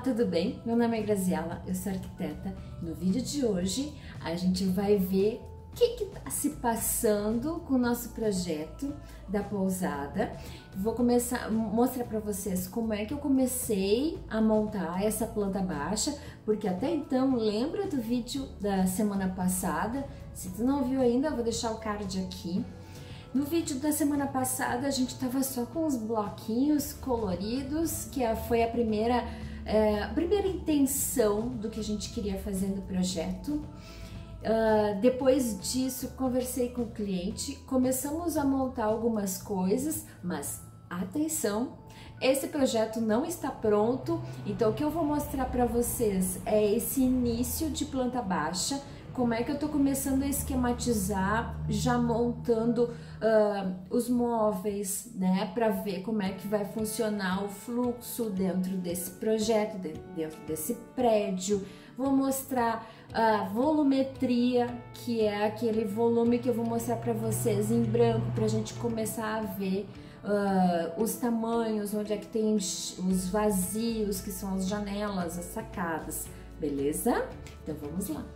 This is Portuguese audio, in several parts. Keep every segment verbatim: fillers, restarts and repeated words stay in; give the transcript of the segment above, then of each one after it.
tudo bem? Meu nome é Graziela, eu sou arquiteta. No vídeo de hoje a gente vai ver o que está se passando com o nosso projeto da pousada. Vou começar a mostrar para vocês como é que eu comecei a montar essa planta baixa, porque até então, lembra do vídeo da semana passada? Se tu não viu ainda, eu vou deixar o card aqui. No vídeo da semana passada a gente tava só com os bloquinhos coloridos, que foi a primeira, é, a primeira intenção do que a gente queria fazer no projeto. Uh, depois disso conversei com o cliente, começamos a montar algumas coisas, mas atenção, esse projeto não está pronto, então o que eu vou mostrar para vocês é esse início de planta baixa. Como é que eu tô começando a esquematizar, já montando uh, os móveis, né, para ver como é que vai funcionar o fluxo dentro desse projeto, dentro desse prédio. Vou mostrar a volumetria, que é aquele volume que eu vou mostrar para vocês em branco, para a gente começar a ver uh, os tamanhos, onde é que tem os vazios, que são as janelas, as sacadas, beleza? Então vamos lá.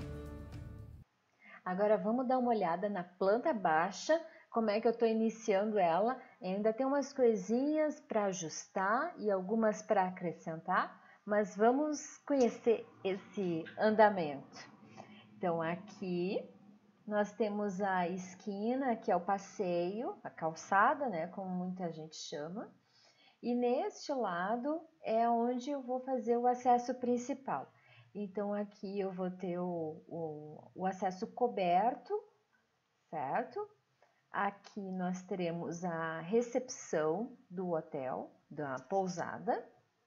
Agora vamos dar uma olhada na planta baixa, como é que eu estou iniciando ela. Ainda tem umas coisinhas para ajustar e algumas para acrescentar, mas vamos conhecer esse andamento. Então aqui nós temos a esquina, que é o passeio, a calçada, né, como muita gente chama. E neste lado é onde eu vou fazer o acesso principal. Então aqui eu vou ter o, o, o acesso coberto, certo? Aqui nós teremos a recepção do hotel, da pousada.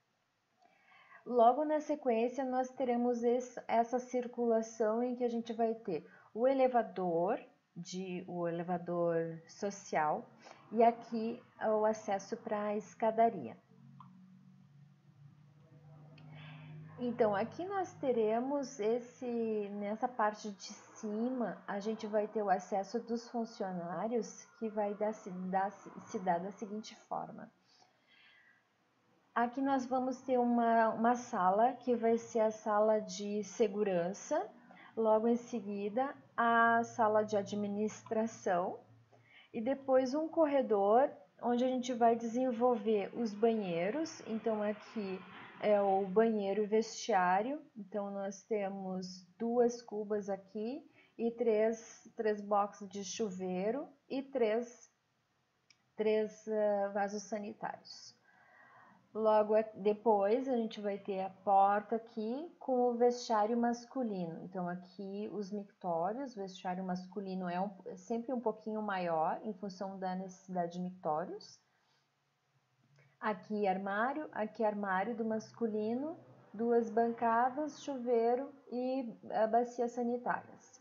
Logo na sequência nós teremos esse, essa circulação em que a gente vai ter o elevador, de, o elevador social, e aqui o acesso para a escadaria. Então, aqui nós teremos esse, nessa parte de cima, a gente vai ter o acesso dos funcionários, que vai dar, se, dar, se dar da seguinte forma. Aqui nós vamos ter uma, uma sala, que vai ser a sala de segurança, logo em seguida a sala de administração, e depois um corredor, onde a gente vai desenvolver os banheiros. Então aqui é o banheiro vestiário, então nós temos duas cubas aqui e três, três boxes de chuveiro e três, três uh, vasos sanitários. Logo depois a gente vai ter a porta aqui com o vestiário masculino. Então aqui os mictórios, o vestiário masculino é, um, é sempre um pouquinho maior em função da necessidade de mictórios. Aqui armário, aqui armário do masculino, duas bancadas, chuveiro e bacias sanitárias.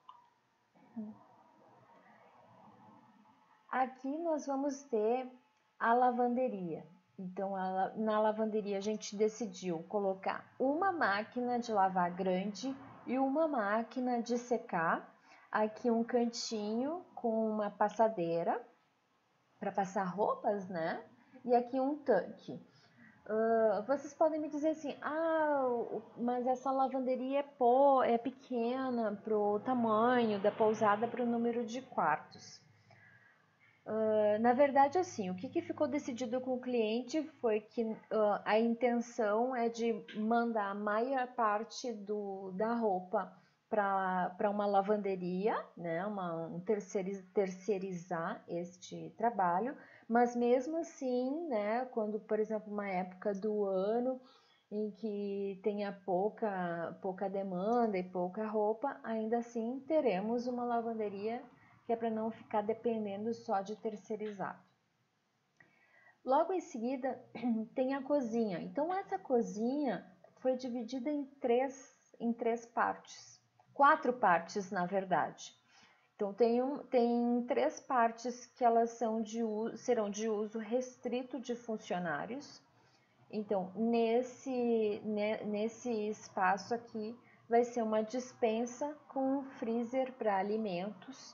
Aqui nós vamos ter a lavanderia. Então, a, na lavanderia a gente decidiu colocar uma máquina de lavar grande e uma máquina de secar. Aqui um cantinho com uma passadeira para passar roupas, né? E aqui um tanque. Uh, vocês podem me dizer assim, ah, mas essa lavanderia é, pô, é pequena para o tamanho da pousada, para o número de quartos. Uh, na verdade, assim, o que, que ficou decidido com o cliente foi que uh, a intenção é de mandar a maior parte do, da roupa para uma lavanderia, né, uma, um terceiriz, terceirizar este trabalho, mas mesmo assim, né, quando, por exemplo, uma época do ano em que tenha pouca, pouca demanda e pouca roupa, ainda assim teremos uma lavanderia, que é para não ficar dependendo só de terceirizado. Logo em seguida tem a cozinha. Então essa cozinha foi dividida em três, em três partes, quatro partes na verdade. Então tem, um, tem três partes que elas são de, serão de uso restrito de funcionários. Então nesse, nesse espaço aqui vai ser uma despensa com um freezer para alimentos.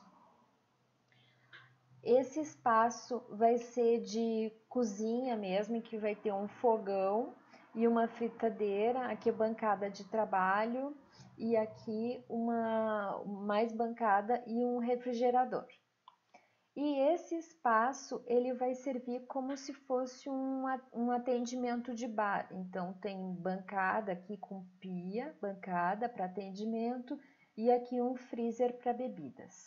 Esse espaço vai ser de cozinha mesmo, que vai ter um fogão e uma fritadeira, aqui bancada de trabalho e aqui uma mais bancada e um refrigerador. E esse espaço ele vai servir como se fosse um, um atendimento de bar. Então tem bancada aqui com pia, bancada para atendimento e aqui um freezer para bebidas.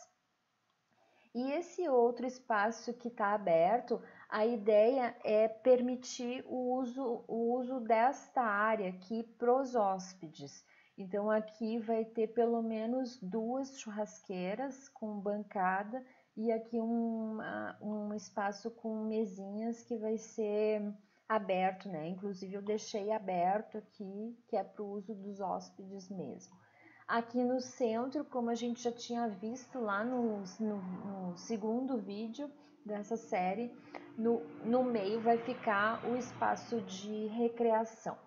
E esse outro espaço que está aberto, a ideia é permitir o uso, o uso desta área aqui para os hóspedes. Então aqui vai ter pelo menos duas churrasqueiras com bancada e aqui um, um espaço com mesinhas que vai ser aberto, né? Inclusive eu deixei aberto aqui, que é para o uso dos hóspedes mesmo. Aqui no centro, como a gente já tinha visto lá no, no, no segundo vídeo dessa série, no, no meio vai ficar o espaço de recreação.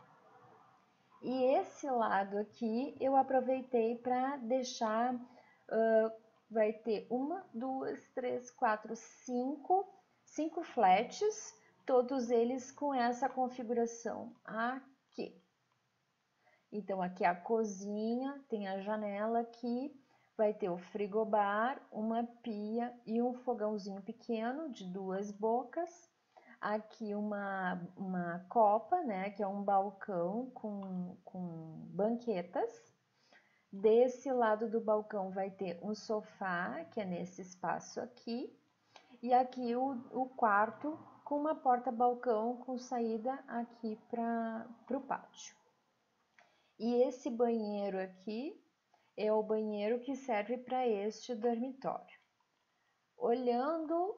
E esse lado aqui eu aproveitei para deixar, uh, vai ter uma, duas, três, quatro, cinco, cinco flats, todos eles com essa configuração aqui. Então aqui a cozinha, tem a janela aqui, vai ter o frigobar, uma pia e um fogãozinho pequeno de duas bocas. Aqui uma, uma copa, né, que é um balcão com, com banquetas. Desse lado do balcão vai ter um sofá, que é nesse espaço aqui. E aqui o, o quarto com uma porta-balcão com saída aqui para o pátio. E esse banheiro aqui é o banheiro que serve para este dormitório. Olhando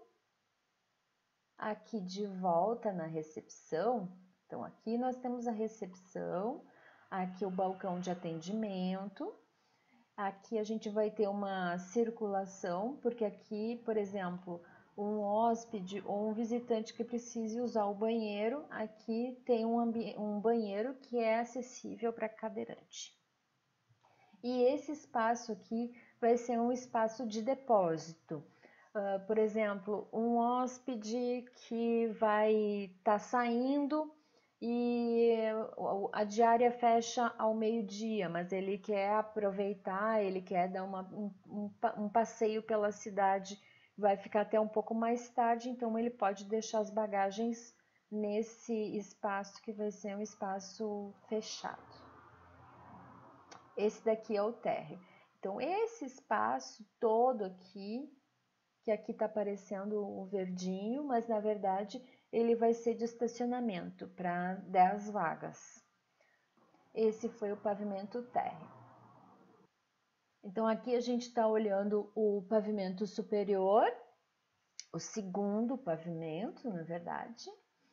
aqui de volta na recepção, então aqui nós temos a recepção, aqui o balcão de atendimento, aqui a gente vai ter uma circulação, porque aqui, por exemplo, um hóspede ou um visitante que precise usar o banheiro, aqui tem um, um banheiro que é acessível para cadeirante. E esse espaço aqui vai ser um espaço de depósito. Uh, por exemplo, um hóspede que vai estar tá saindo e a diária fecha ao meio-dia, mas ele quer aproveitar, ele quer dar uma, um, um, um passeio pela cidade, vai ficar até um pouco mais tarde, então ele pode deixar as bagagens nesse espaço que vai ser um espaço fechado. Esse daqui é o térreo. Então, esse espaço todo aqui, que aqui está aparecendo o verdinho, mas na verdade ele vai ser de estacionamento para dez vagas. Esse foi o pavimento térreo. Então, aqui a gente está olhando o pavimento superior, o segundo pavimento, na verdade.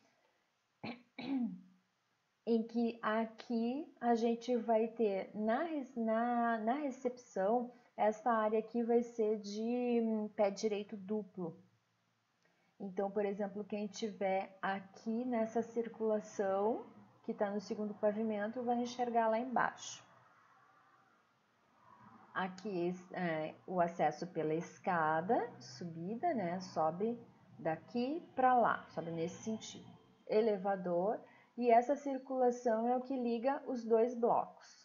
Em que aqui a gente vai ter na, na, na recepção, essa área aqui vai ser de pé direito duplo. Então, por exemplo, quem tiver aqui nessa circulação, que está no segundo pavimento, vai enxergar lá embaixo. Aqui é o acesso pela escada, subida, né? Sobe daqui para lá, sobe nesse sentido. Elevador. E essa circulação é o que liga os dois blocos.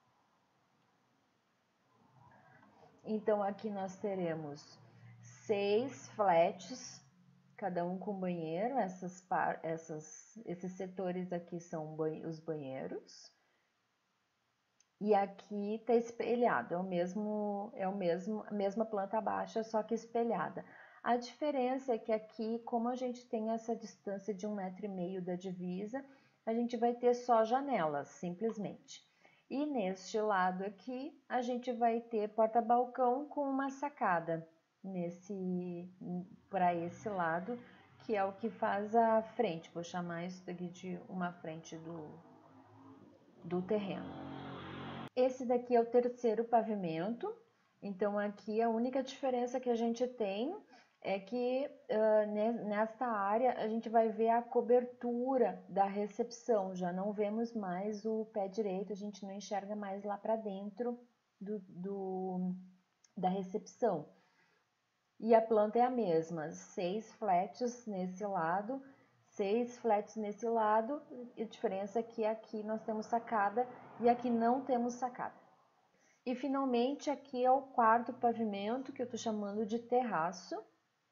Então, aqui nós teremos seis flats, cada um com banheiro. Essas, essas, esses setores aqui são os banheiros. E aqui está espelhado, é o mesmo, é o mesmo, a mesma planta baixa, só que espelhada. A diferença é que aqui, como a gente tem essa distância de um metro e meio da divisa, a gente vai ter só janelas, simplesmente. E neste lado aqui, a gente vai ter porta-balcão com uma sacada nesse, para esse lado, que é o que faz a frente. Vou chamar isso daqui de uma frente do, do terreno. Esse daqui é o terceiro pavimento. Então, aqui a única diferença que a gente tem é que uh, nesta área a gente vai ver a cobertura da recepção, já não vemos mais o pé direito, a gente não enxerga mais lá para dentro do, do, da recepção. E a planta é a mesma, seis flats nesse lado, seis flats nesse lado, a diferença é que aqui nós temos sacada e aqui não temos sacada. E finalmente aqui é o quarto pavimento, que eu estou chamando de terraço.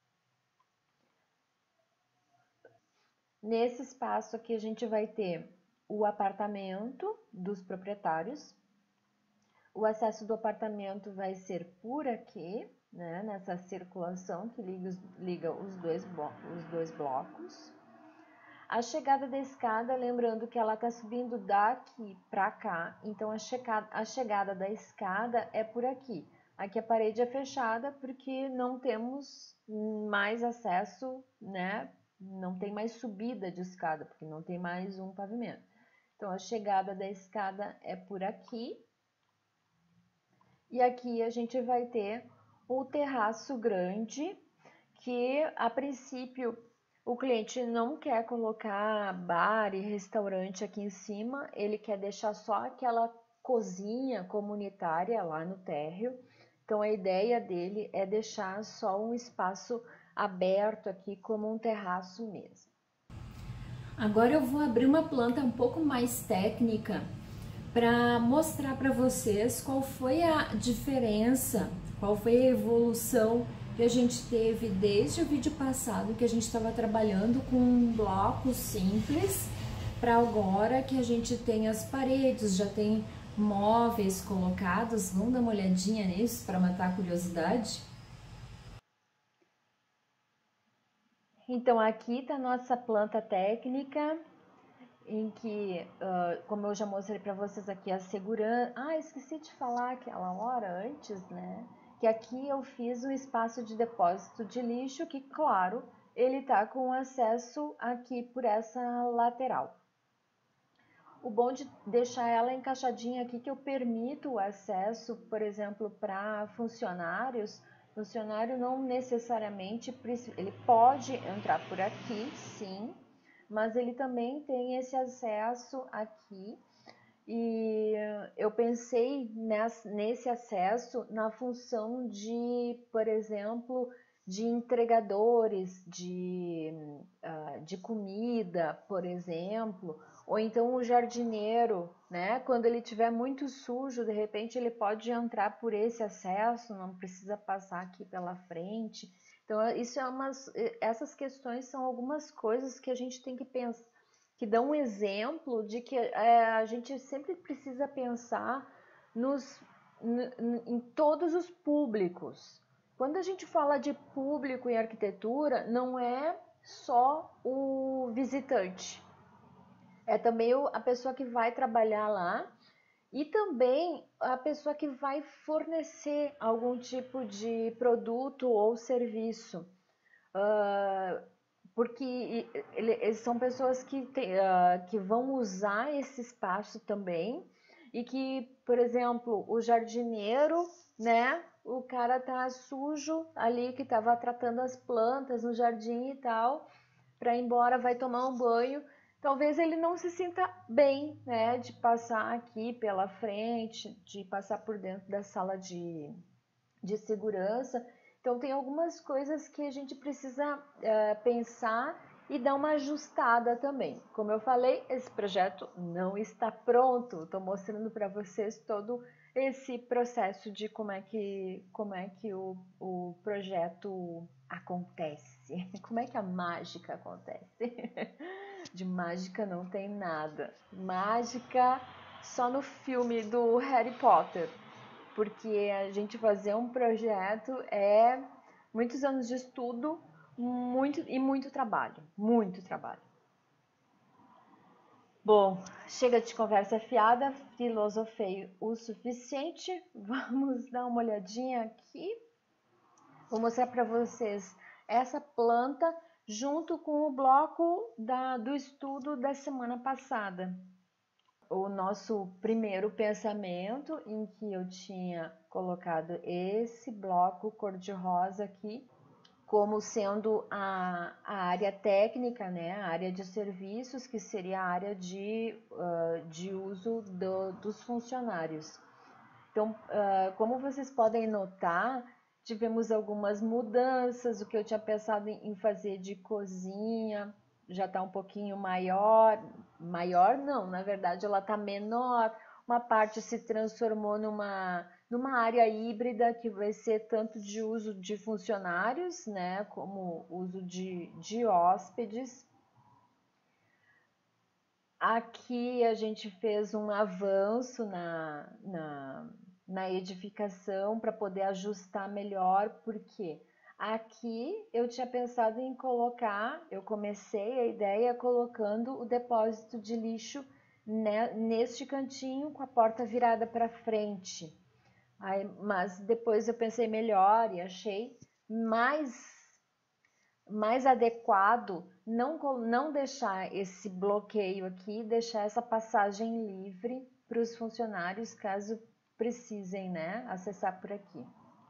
Nesse espaço aqui a gente vai ter o apartamento dos proprietários. O acesso do apartamento vai ser por aqui, né, nessa circulação que liga, liga os, dois os dois blocos. A chegada da escada, lembrando que ela está subindo daqui para cá, então a chegada, a chegada da escada é por aqui. Aqui a parede é fechada porque não temos mais acesso, né? Não tem mais subida de escada, porque não tem mais um pavimento. Então a chegada da escada é por aqui. E aqui a gente vai ter o terraço grande, que a princípio o cliente não quer colocar bar e restaurante aqui em cima, ele quer deixar só aquela cozinha comunitária lá no térreo. Então a ideia dele é deixar só um espaço aberto aqui como um terraço mesmo. Agora eu vou abrir uma planta um pouco mais técnica para mostrar para vocês qual foi a diferença, qual foi a evolução que a gente teve desde o vídeo passado, que a gente estava trabalhando com um bloco simples, para agora que a gente tem as paredes, já tem móveis colocados. Vamos dar uma olhadinha nisso para matar a curiosidade? Então aqui está a nossa planta técnica, em que, uh, como eu já mostrei para vocês aqui, a segurança... Ah, esqueci de falar aquela hora antes, né? Que aqui eu fiz um espaço de depósito de lixo, que, claro, ele tá com acesso aqui por essa lateral. O bom de deixar ela encaixadinha aqui, que eu permito o acesso, por exemplo, para funcionários. Funcionário não necessariamente, ele pode entrar por aqui, sim, mas ele também tem esse acesso aqui. E eu pensei nesse acesso na função de, por exemplo, de entregadores de, de comida, por exemplo, ou então o jardineiro, né? Quando ele estiver muito sujo, de repente ele pode entrar por esse acesso, não precisa passar aqui pela frente. Então, isso é umas, essas questões são algumas coisas que a gente tem que pensar, que dão um exemplo de que é, a gente sempre precisa pensar nos, em todos os públicos. Quando a gente fala de público em arquitetura, não é só o visitante, é também a pessoa que vai trabalhar lá e também a pessoa que vai fornecer algum tipo de produto ou serviço. Uh, porque eles são pessoas que, tem, uh, que vão usar esse espaço também e que, por exemplo, o jardineiro, né, o cara tá sujo ali que estava tratando as plantas no jardim e tal, para ir embora vai tomar um banho, talvez ele não se sinta bem, né, de passar aqui pela frente, de passar por dentro da sala de, de segurança. Então tem algumas coisas que a gente precisa uh, pensar e dar uma ajustada também. Como eu falei, esse projeto não está pronto. Estou mostrando para vocês todo esse processo de como é que, como é que o, o projeto acontece. Como é que a mágica acontece. De mágica não tem nada. Mágica só no filme do Harry Potter. Porque a gente fazer um projeto é muitos anos de estudo muito, e muito trabalho, muito trabalho. Bom, chega de conversa fiada, filosofei o suficiente, vamos dar uma olhadinha aqui. Vou mostrar para vocês essa planta junto com o bloco da, do estudo da semana passada. O nosso primeiro pensamento, em que eu tinha colocado esse bloco cor-de-rosa aqui como sendo a, a área técnica, né, a área de serviços, que seria a área de, uh, de uso do, dos funcionários. Então, uh, como vocês podem notar, tivemos algumas mudanças, o que eu tinha pensado em fazer de cozinha, já está um pouquinho maior, maior não, na verdade ela está menor, uma parte se transformou numa, numa área híbrida que vai ser tanto de uso de funcionários, né, como uso de, de hóspedes. Aqui a gente fez um avanço na, na, na edificação para poder ajustar melhor, porque aqui eu tinha pensado em colocar, eu comecei a ideia colocando o depósito de lixo neste cantinho com a porta virada para frente. Aí, mas depois eu pensei melhor e achei mais, mais adequado não, não deixar esse bloqueio aqui, deixar essa passagem livre para os funcionários caso precisem, né, acessar por aqui.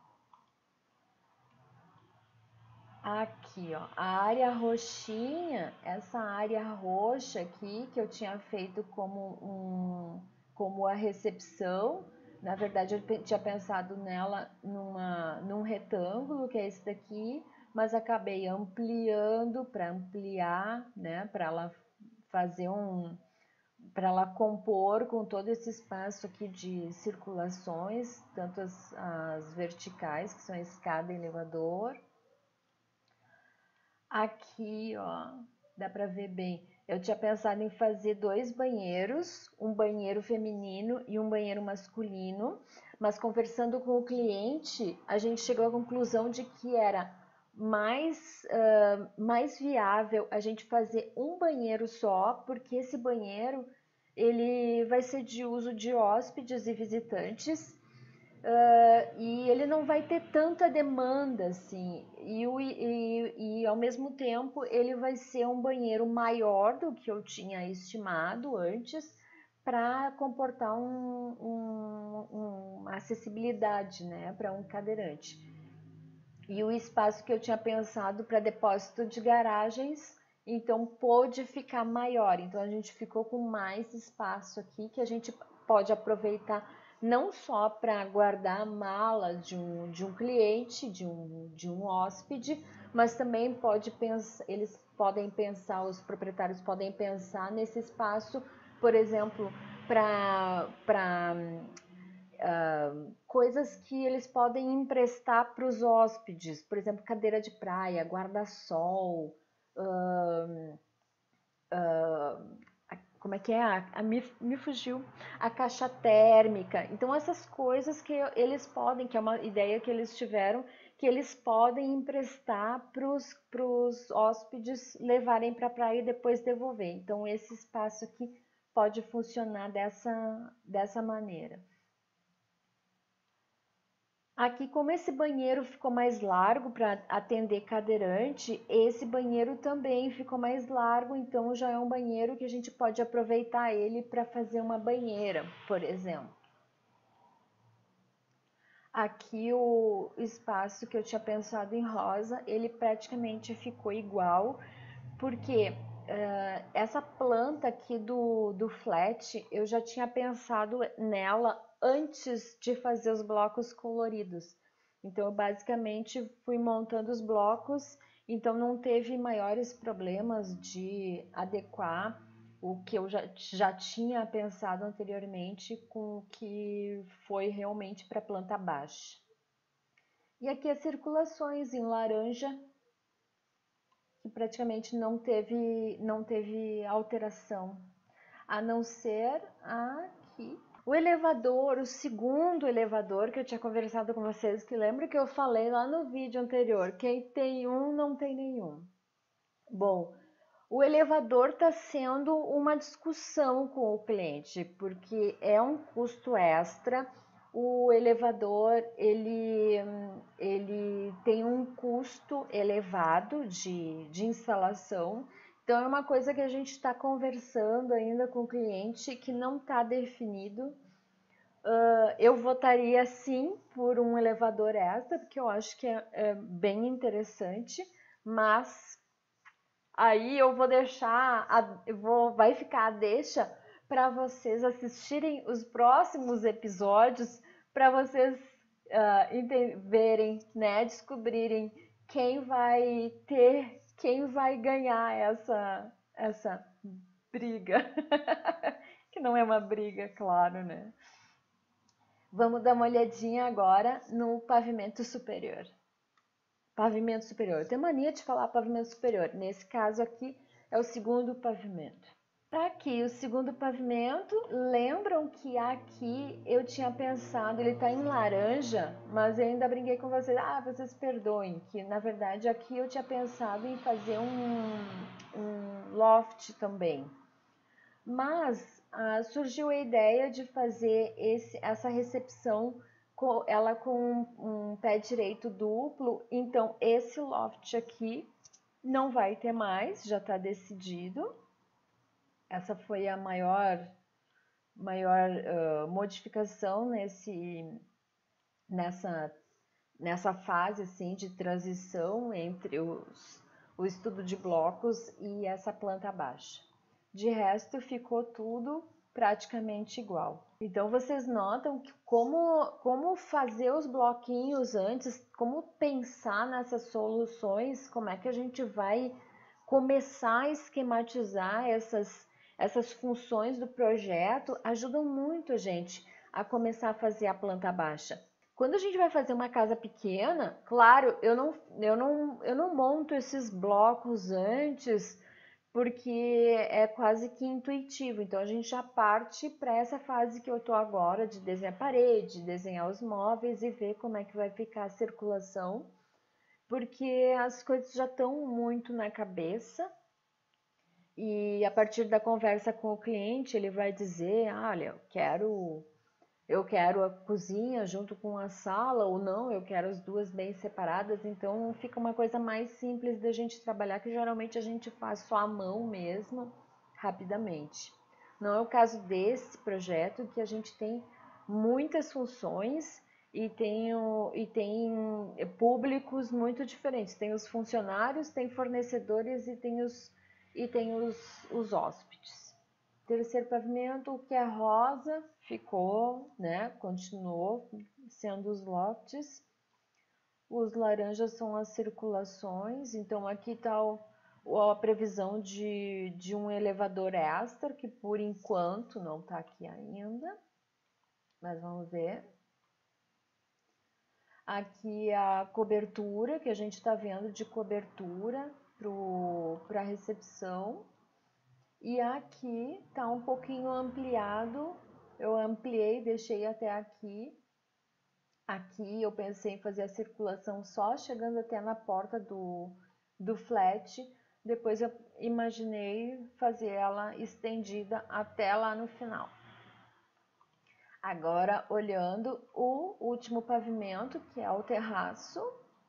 Aqui, ó, a área roxinha, essa área roxa aqui que eu tinha feito como, um, como a recepção, na verdade eu tinha pensado nela numa, num retângulo, que é esse daqui, mas acabei ampliando para ampliar, né, para ela fazer um, para ela compor com todo esse espaço aqui de circulações, tanto as, as verticais, que são escada e elevador. Aqui, ó, dá para ver bem. Eu tinha pensado em fazer dois banheiros, um banheiro feminino e um banheiro masculino, mas conversando com o cliente, a gente chegou à conclusão de que era mais, uh, mais viável a gente fazer um banheiro só, porque esse banheiro ele vai ser de uso de hóspedes e visitantes. Uh, e ele não vai ter tanta demanda assim, e, o, e, e ao mesmo tempo ele vai ser um banheiro maior do que eu tinha estimado antes, para comportar um, um, uma acessibilidade, né, para um cadeirante. E o espaço que eu tinha pensado para depósito de garagens, então pôde ficar maior, então a gente ficou com mais espaço aqui que a gente pode aproveitar não só para guardar a mala de um, de um cliente, de um, de um hóspede, mas também pode pensar, eles podem pensar, os proprietários podem pensar nesse espaço, por exemplo, para uh, coisas que eles podem emprestar para os hóspedes, por exemplo, cadeira de praia, guarda-sol, uh, uh, como é que é? A, a, me, me fugiu. A caixa térmica. Então, essas coisas que eles podem, que é uma ideia que eles tiveram, que eles podem emprestar para os hóspedes levarem para a praia e depois devolver. Então, esse espaço aqui pode funcionar dessa, dessa maneira. Aqui, como esse banheiro ficou mais largo para atender cadeirante, esse banheiro também ficou mais largo, então já é um banheiro que a gente pode aproveitar ele para fazer uma banheira, por exemplo. Aqui o espaço que eu tinha pensado em rosa, ele praticamente ficou igual, porque uh, essa planta aqui do, do flat, eu já tinha pensado nela antes de fazer os blocos coloridos. Então, eu basicamente fui montando os blocos, então não teve maiores problemas de adequar o que eu já, já tinha pensado anteriormente com o que foi realmente para a planta baixa. E aqui as circulações em laranja, que praticamente não teve, não teve alteração, a não ser aqui. O elevador, o segundo elevador que eu tinha conversado com vocês, que lembra que eu falei lá no vídeo anterior, quem tem um não tem nenhum. Bom, o elevador está sendo uma discussão com o cliente, porque é um custo extra. O elevador ele, ele tem um custo elevado de, de instalação. Então, é uma coisa que a gente está conversando ainda com o cliente que não está definido. Uh, eu votaria sim por um elevador extra, porque eu acho que é, é bem interessante, mas aí eu vou deixar, a, eu vou, vai ficar a deixa para vocês assistirem os próximos episódios, para vocês uh, verem, né, descobrirem quem vai ter quem vai ganhar essa, essa briga. Que não é uma briga, claro, né? Vamos dar uma olhadinha agora no pavimento superior. Pavimento superior. Tem mania de falar pavimento superior. Nesse caso aqui é o segundo pavimento. Tá aqui o segundo pavimento. Lembram que aqui eu tinha pensado, ele tá em laranja, mas eu ainda brinquei com vocês. Ah, vocês perdoem, que na verdade aqui eu tinha pensado em fazer um, um loft também. Mas ah, surgiu a ideia de fazer esse, essa recepção com, ela com um, um pé direito duplo. Então esse loft aqui não vai ter mais, já está decidido. Essa foi a maior, maior uh, modificação nesse, nessa, nessa fase assim, de transição entre os, o estudo de blocos e essa planta baixa. De resto, ficou tudo praticamente igual. Então, vocês notam que como, como fazer os bloquinhos antes, como pensar nessas soluções, como é que a gente vai começar a esquematizar essas, essas funções do projeto, ajudam muito a gente a começar a fazer a planta baixa. Quando a gente vai fazer uma casa pequena, claro, eu não, eu não, eu não monto esses blocos antes, porque é quase que intuitivo. Então a gente já parte para essa fase que eu tô agora de desenhar a parede, desenhar os móveis e ver como é que vai ficar a circulação, porque as coisas já estão muito na cabeça. E a partir da conversa com o cliente, ele vai dizer: ah, olha, eu quero eu quero a cozinha junto com a sala, ou não, eu quero as duas bem separadas. Então fica uma coisa mais simples da gente trabalhar, que geralmente a gente faz só à mão mesmo, rapidamente. Não é o caso desse projeto, que a gente tem muitas funções e tem, e tem públicos muito diferentes. Tem os funcionários, tem fornecedores e tem os, e tem os, os hóspedes. Terceiro pavimento, o que é rosa ficou, né? Continuou sendo os lofts. Os laranjas são as circulações. Então aqui está a previsão de, de um elevador extra, que por enquanto não está aqui ainda, mas vamos ver. Aqui a cobertura, que a gente está vendo de cobertura para a recepção. E aqui tá um pouquinho ampliado, eu ampliei, deixei até aqui. Aqui eu pensei em fazer a circulação só chegando até na porta do, do flat. Depois eu imaginei fazer ela estendida até lá no final. Agora, olhando o último pavimento, que é o terraço.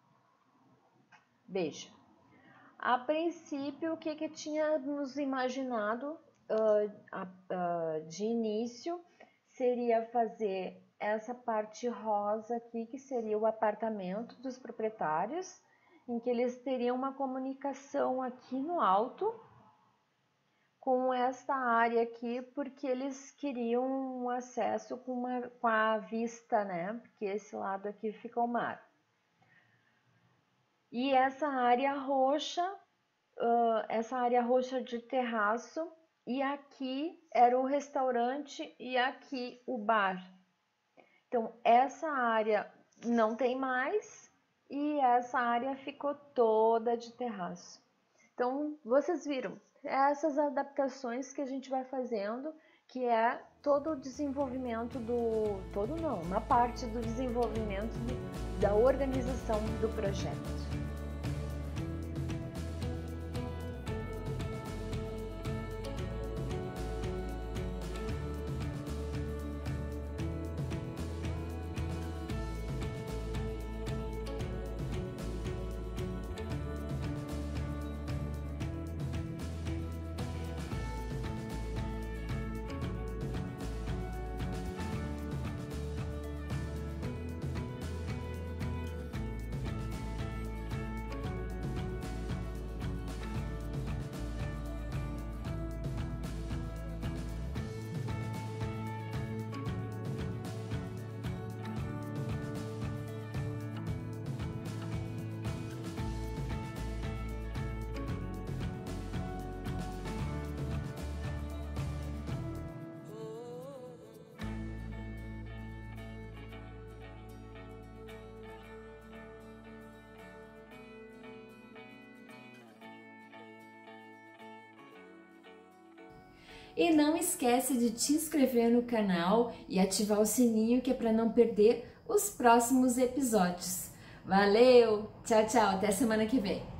Veja. A princípio, o que, que tínhamos imaginado uh, uh, de início seria fazer essa parte rosa aqui, que seria o apartamento dos proprietários, em que eles teriam uma comunicação aqui no alto com esta área aqui, porque eles queriam um acesso com, uma, com a vista, né? Porque esse lado aqui fica o mar. E essa área roxa, uh, essa área roxa de terraço, e aqui era o restaurante e aqui o bar. Então, essa área não tem mais e essa área ficou toda de terraço. Então, vocês viram, essas adaptações que a gente vai fazendo, que é todo o desenvolvimento do... Todo não, uma parte do desenvolvimento do, da organização do projeto. E não esquece de te inscrever no canal e ativar o sininho, que é para não perder os próximos episódios. Valeu, tchau, tchau, até semana que vem.